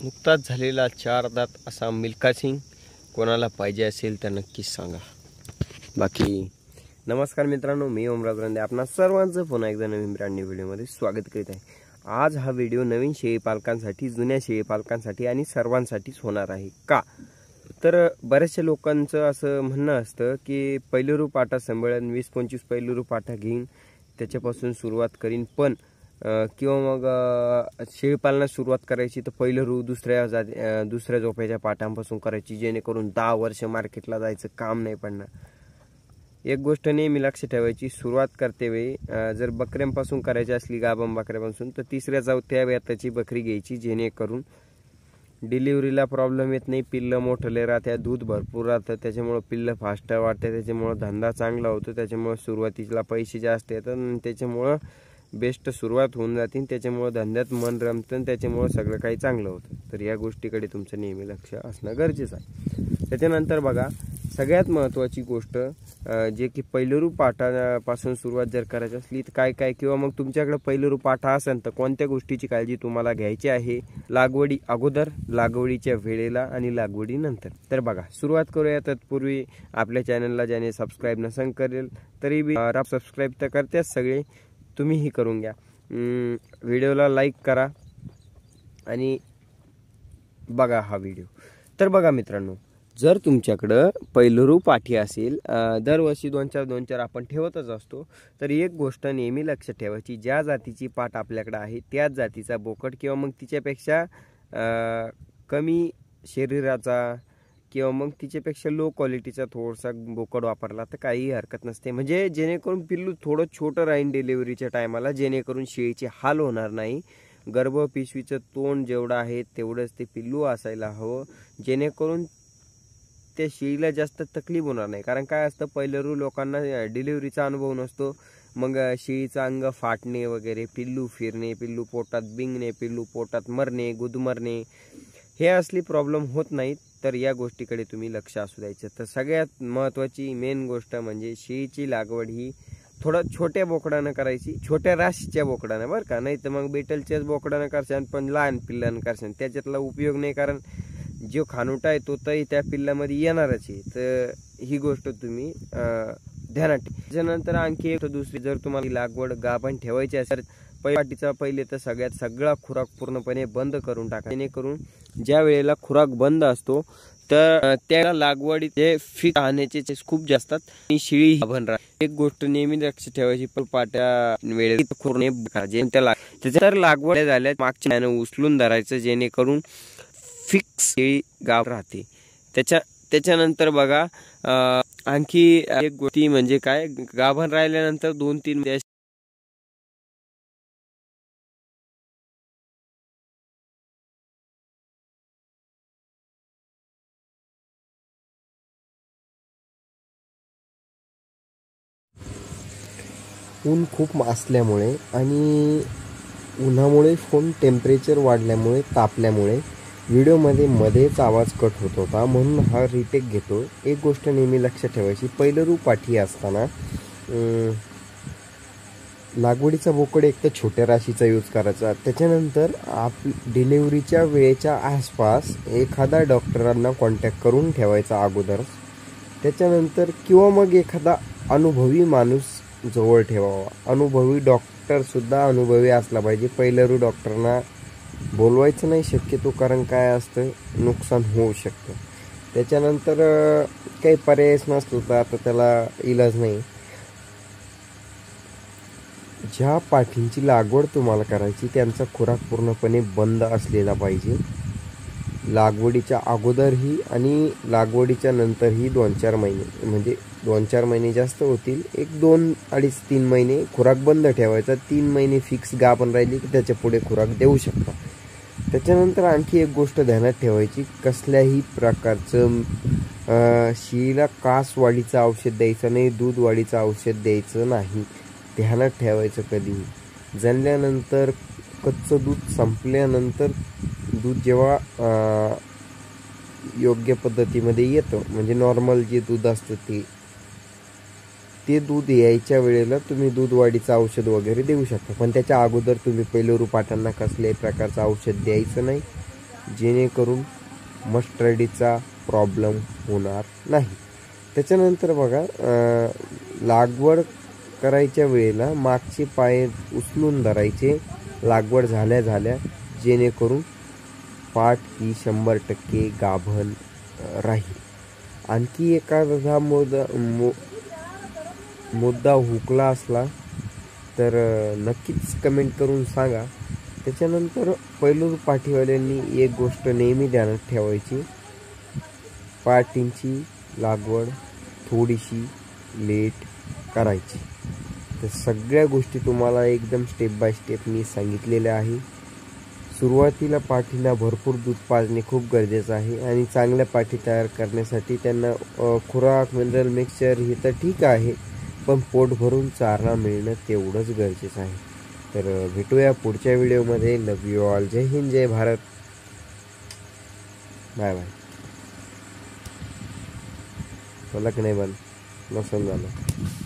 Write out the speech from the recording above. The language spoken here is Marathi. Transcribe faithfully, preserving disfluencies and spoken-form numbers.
नुकताच झालेला चार दात असा मिल्खा सिंग कोणाला पाहिजे असेल तर नक्कीच सांगा। बाकी नमस्कार मित्रांनो, मी ओमराज रंदे आपणा सर्वांचं पुन्हा एकदा नवीन ब्रँड न्यू व्हिडिओमध्ये स्वागत करीत आहे। आज हा व्हिडिओ नवीन शेळी पालकांसाठी, जुन्या शेळी पालकांसाठी आणि सर्वांसाठीच होणार आहे। का तर बऱ्याचशा लोकांचं असं म्हणणं असतं की पहिलेरू पाटा सांभाळून वीस पंचवीस पहिलेरू पाटा घेईन त्याच्यापासून सुरुवात करीन, पण किंवा मग शेळीपालनास सुरुवात करायची तर पहिलेरू दुसऱ्या दुसऱ्या झोप्याच्या पाटांपासून करायची, जेणेकरून दहा वर्ष मार्केटला जायचं काम नाही पडणार। एक गोष्ट नेहमी लक्ष ठेवायची, सुरुवात करते वेळी जर बकऱ्यांपासून करायची असली, गाभण बकऱ्यापासून, तर तिसऱ्या चौथ्या वेताची बकरी घ्यायची, जेणेकरून डिलिव्हरीला प्रॉब्लेम येत नाही, पिल्लं मोठले राहत्या, दूध भरपूर राहतं, त्याच्यामुळे पिल्लं फास्ट वाढते, त्याच्यामुळे धंदा चांगला होतो, त्याच्यामुळे सुरुवातीला पैसे जास्त येतात आणि त्याच्यामुळे बेस्ट सुरुवात होऊन जाते, त्याच्यामुळे धंद्यात मन रमतं, त्याच्यामुळे सगळं काही चांगलं होतं। तर या गोष्टीकडे तुमचं नेहमी लक्ष असणं गरजेचं आहे। त्याच्यानंतर बघा, सगळ्यात महत्त्वाची गोष्ट जे की पहिलेरू पाटापासून सुरुवात जर करायची असली तर काय काय किंवा मग तुमच्याकडे पहिलेरू पाटा असेल तर कोणत्या गोष्टीची काळजी तुम्हाला घ्यायची आहे लागवडी अगोदर, लागवडीच्या वेळेला आणि लागवडीनंतर। तर बघा, सुरुवात करूया। तत्पूर्वी आपल्या चॅनलला ज्याने सबस्क्राईब नसन करेल तरी बी सबस्क्राईब तर करतेच सगळे, तुम्हीही करून घ्या। व्हिडिओला लाईक करा आणि बघा हा व्हिडिओ। तर बघा मित्रांनो, जर तुमच्याकडं पहिलेरू पाठी असेल, दरवर्षी दोन चार दोन चार आपण ठेवतच असतो, तर एक गोष्ट नेहमी लक्ष ठेवायची, ज्या जातीची पाट आपल्याकडे आहे त्याच जातीचा बोकड किंवा मग तिच्यापेक्षा कमी शरीराचा किंवा मग तिच्यापेक्षा लो क्वालिटीचा थोडासा बोकड वापरला तर काही हरकत नसते, म्हणजे जेणेकरून पिल्लू थोडं छोटं राहीन डिलिव्हरीच्या टायमाला, जेणेकरून शेळीचे हाल होणार नाही। गर्भ पिशवीचं तोंड जेवढं आहे तेवढंच ते पिल्लू असायला हवं, जेणेकरून त्या शेळीला जास्त तकलीफ होणार नाही। कारण काय असतं, पहिलेरू लोकांना डिलिव्हरीचा अनुभव नसतो, मग शेळीचं अंग फाटणे वगैरे, पिल्लू फिरणे, पिल्लू पोटात बिंगणे, पिल्लू पोटात मरणे, गुदमरणे, हे असली प्रॉब्लेम होत नाहीत। तर या गोष्टीकडे तुम्ही लक्ष असू द्यायचं। तर सगळ्यात महत्त्वाची मेन गोष्ट म्हणजे शेळीची लागवड ही थोडं छोट्या बोकडानं करायची, छोट्या राशीच्या बोकडानं बरं का, नाही तर मग बेटलच्याच बोकडानं करशान पण लहान पिल्लानं करशान, त्याच्यातला उपयोग नाही, कारण जो खानुटा आहे तो तरी त्या पिल्लामध्ये येणारच आहे। तर ही गोष्ट तुम्ही ध्यानात ठेवा। त्याच्यानंतर आणखी एक दुसरी, जर तुम्हाला लागवड गाभण ठेवायची असेल पाठीचा पहिले तर सगळ्यात सगळा खुराक पूर्णपणे बंद करून टाका, जेणेकरून ज्या वेळेला खुराक बंद असतो तर त्या लागवडीत फिट राहण्याचे खूप जास्त असतात, शेळी गाभण राहते। एक गोष्ट नेहमी लक्ष ठेवायची, पण पाट्या वेळेत खुरणे त्याला त्याच्या लागवड झाल्या मागच्या उचलून धरायचं, जेणेकरून फिक्स शेळी गाव राहते। त्याच्या त्याच्यानंतर बघा, आणखी एक गोष्टी म्हणजे काय, गाभण राहिल्यानंतर दोन तीन ऊन खूप असल्यामुळे आणि उन्हामुळे फोन टेम्परेचर वाढल्यामुळे, तापल्यामुळे व्हिडिओमध्ये मध्येच आवाज कट होत होता, म्हणून हा रिटेक घेतो। एक गोष्ट नेहमी लक्ष ठेवायची, पहिलेरू पाठी असताना लागवडीचा बोकड एक तर छोट्या राशीचा यूज करायचा। त्याच्यानंतर आप डिलिव्हरीच्या वेळेच्या आसपास एखादा डॉक्टरांना कॉन्टॅक्ट करून ठेवायचा अगोदर, त्याच्यानंतर किंवा मग एखादा अनुभवी माणूस जवळ ठेवावा। अनुभवी डॉक्टरसुद्धा अनुभवी असला पाहिजे, पहिलेरू डॉक्टरना बोलवायचं नाही शक्यतो, कारण काय असतं नुकसान होऊ शकतं। त्याच्यानंतर काही पर्यायच नसतो तर आता त्याला इलाज नाही। ज्या पाठींची लागवड तुम्हाला करायची त्यांचा खुराक पूर्णपणे बंद असलेला पाहिजे, लागवडीच्या अगोदरही आणि लागवडीच्या नंतरही दोन चार महिने, म्हणजे दोन चार महिने जास्त होतील, एक दोन अडीच तीन महिने खुराक बंद ठेवायचा, तीन महिने फिक्स गाभण राहिली की त्याच्या पुढे खुराक देऊ शकता। त्याच्यानंतर आणखी एक गोष्ट ध्यानात ठेवायची, कसल्याही प्रकारचं शेळीला कास वाढीचं औषध द्यायचं नाही, दूध वाढीचं औषध द्यायचं नाही, ध्यानात ठेवायचं। कधीही जणल्यानंतर कच्चं दूध संपल्यानंतर दूध जेव्हा योग्य पद्धतीमध्ये येतं, म्हणजे नॉर्मल जे दूध असतं ते ते दूध यायच्या वेळेला तुम्ही दूध वाढीचं औषध वगैरे देऊ शकता, पण त्याच्या अगोदर तुम्ही पहिलेरू पाटांना कसल्याही प्रकारचं औषध द्यायचं नाही जेणेकरून मस्टर्डीचा प्रॉब्लेम होणार नाही. त्याच्यानंतर बघा लागवड करायच्या वेळेला मागचे पाय उचलून धरायचे लागवड झाल्या झाल्या, जेणेकरून पाट ही शंभर टक्के गाभण राहील. आणखी एखादा मुद्दा मुद्दा हुकला असला तर नक्कीच कमेंट करून सांगा. त्याच्यानंतर पैलू पाठीवाल्यांनी एक गोष्ट नेहमी ध्यानात ठेवायची, पाटींची लागवड थोडीशी लेट करायची. तर सगळ्या गोष्टी तुम्हाला एकदम स्टेप बाय स्टेप मी सांगितलेल्या आहे. सुरुवातीला पाठींना भरपूर दूध पाजणे खूप गरजेचं आहे आणि चांगल्या पाठी तयार करण्यासाठी त्यांना खुराक मिनरल मिक्सचर हे तर ठीक आहे, पण पोट भरून चारा मिळणं तेवढंच गरजेचं आहे. तर भेटूया पुढच्या व्हिडिओमध्ये. Love you all. जय हिंद, जय भारत. Bye bye. मला की नाही बन नसन झालं.